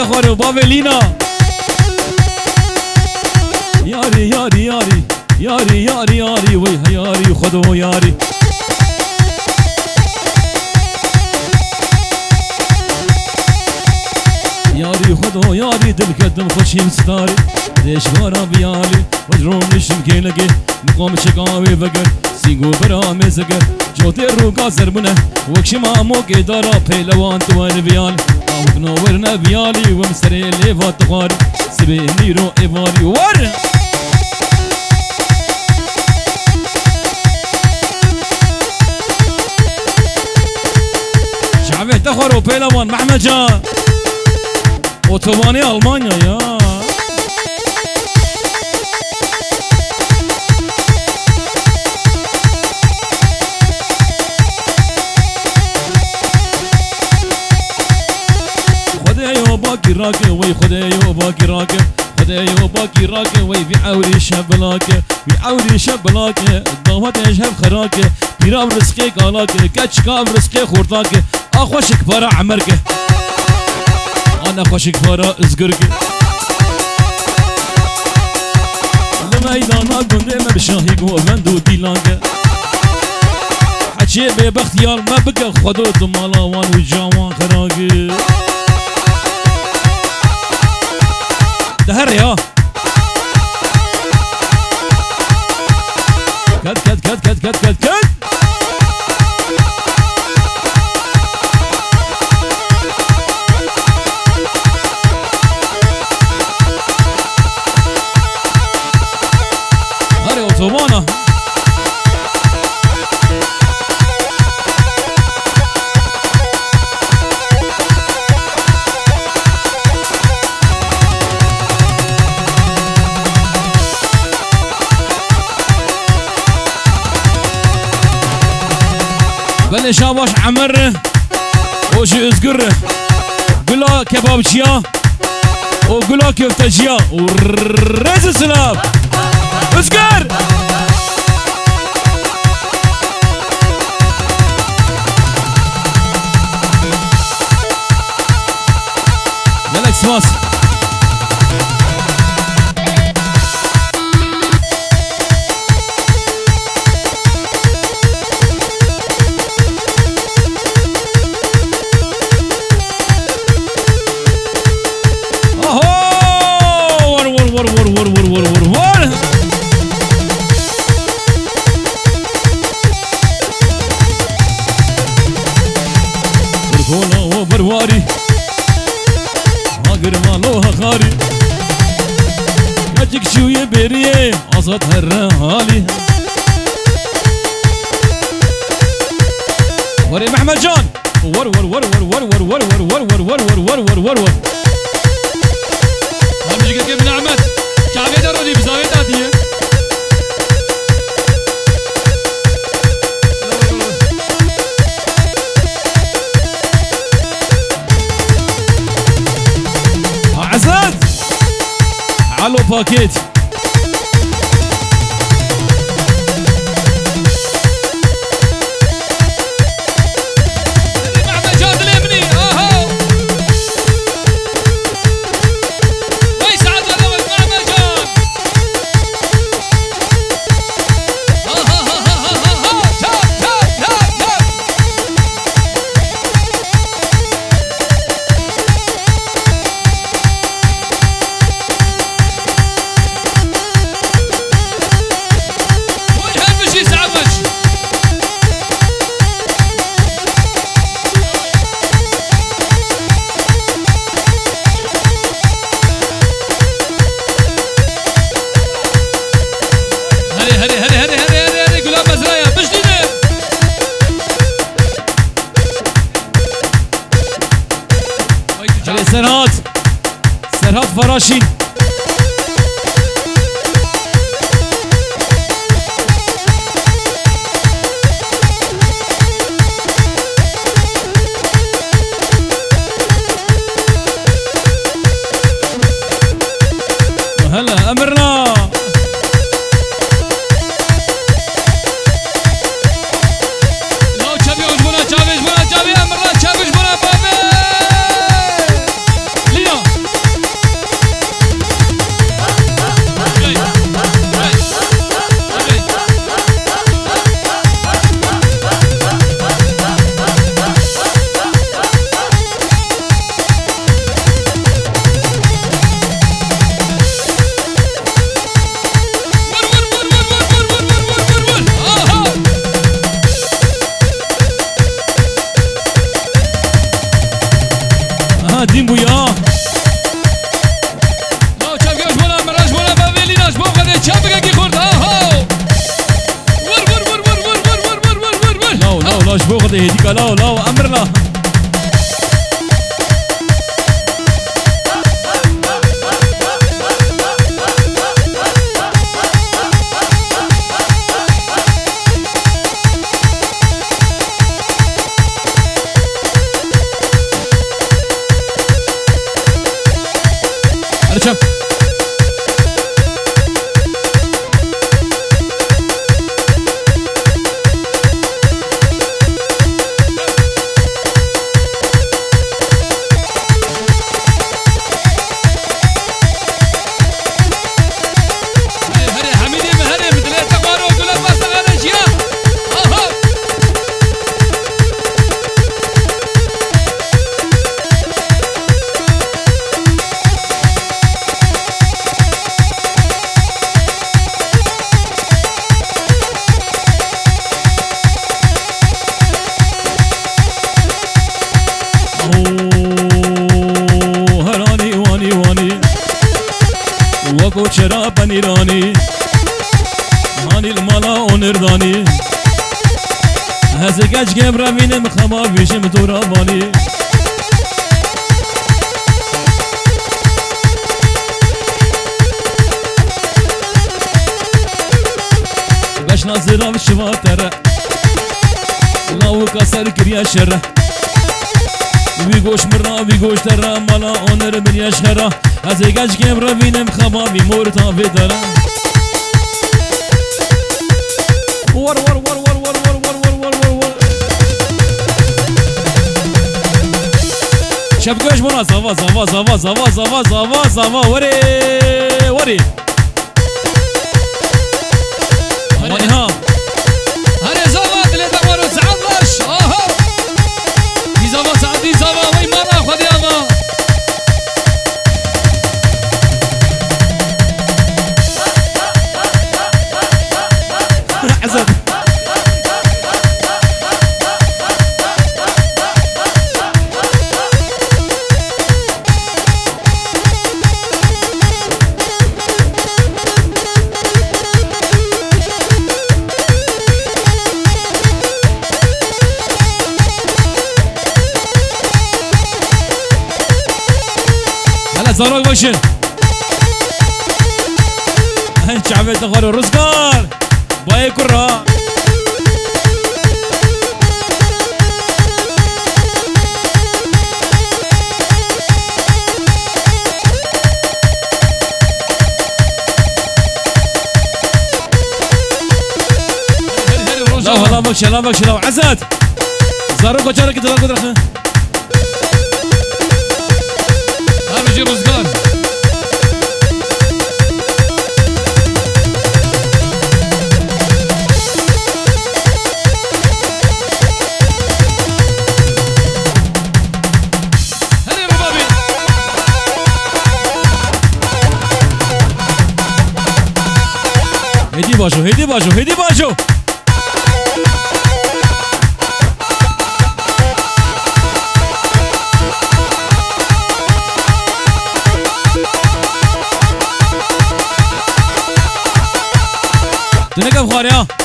تخوره وبابلينا ياري ياري ياري ياري ياري ياري ويها ياري خدو ياري ياري خدو ياري دل قدم خوشیم ستاری دیشوارا بیالی وجرون نشم کلگی مقام شکاوی بگر سیگو برا مزگر جوتی رو گازر بونه وکشما موکی دارا پیلوان توار بیالی آمک نور نبیالی ومسری لیوات تخواری سبی نیرو ایواری ور شعبه تخورو پیلوان محمد جان اوتوبانی آلمانیا یا خدایو باکی راکه وی خدایو باکی راکه خدایو باکی راکه وی بی عوری شبلاکه بی عوری شبلاکه دامتش هم خراکه پیرام رزقی کالاکه کچکام رزقی خورتاکه آخوشک پارا عمرکه أنا خوشك فرا ازقرق لميدانا قندي ما بشاهيق ومندو ديلانك حكي ببختيار ما بقى خدود مالاوان وجاوان خراق دهر يا كد كد كد كد كد كد كد اوتوبانا بلي شاباش عمره وشي ازقره قلا كبابجيا وقلا كفتجيا ورز السلام اسكر ملك سواس اهو ور ور ور ور ور ور ور ور ور بركولا وبرواري هاجر مالوها خاري يجيك شوية بيريه عصت هالرهالي وري محمد جان ور ور ور ور ور ور ور ور ور ور ور ور ور ور ور هم يجيك ابن احمد شعبي درودي بزاوية عادية عزاد علو باكيت محمد جاد اليمني اهو ويسعد الاول محمد جاد سرهات فراشي هلا امرنا لو تشابي وجبنا تشابي امرنا تشابي بابي ليا باش بخده هدی کلا و لا و امر لا Arçam. وكو شراب نيراني هاني المالا ونرداني هزقاج قبرا من مخما بيشم توراباني باش ناظرة بالشفاترة لاو كسر كريا شرة ويقوش مرة ويقوش ترى مالا اونر من يشخرة هزقاج قبرا من مخما بمورتا في درة ور ور ور ور ور ور ور ور ور ور شبكوش منا زوا زوا زوا زوا زوا زوا زوا وري وري وري ها هري زوا اللي دوروا تعطش اها دي زوا سعدي زوا وي مرة خذ يلا حسن زاروك باشن هنش عبيت غارو رزقار باي كرة لا بكش لا بكش لا عزت زاروك وجارك تلاقوا درخه هرجي رزقان هري ربابي هدي باشو هدي باشو هدي باشو تنقف خاريا